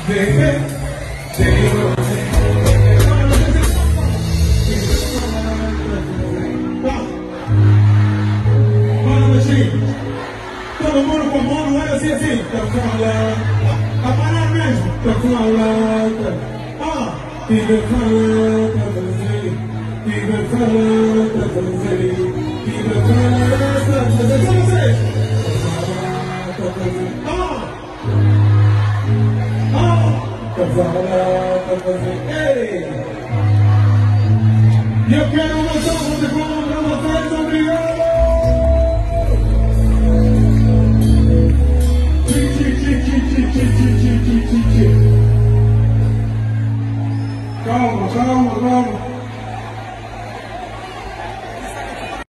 Todo mundo com a mão no ar assim, assim. Tá falando. A parar mesmo. Tá falando. Fica falando, tá fazendo. Fica falando, tá fazendo. Fica falando, tá fazendo. Só vocês. Tá fazendo. Tá falando, tá fazendo. Ei! E eu quero uma salva de palmas.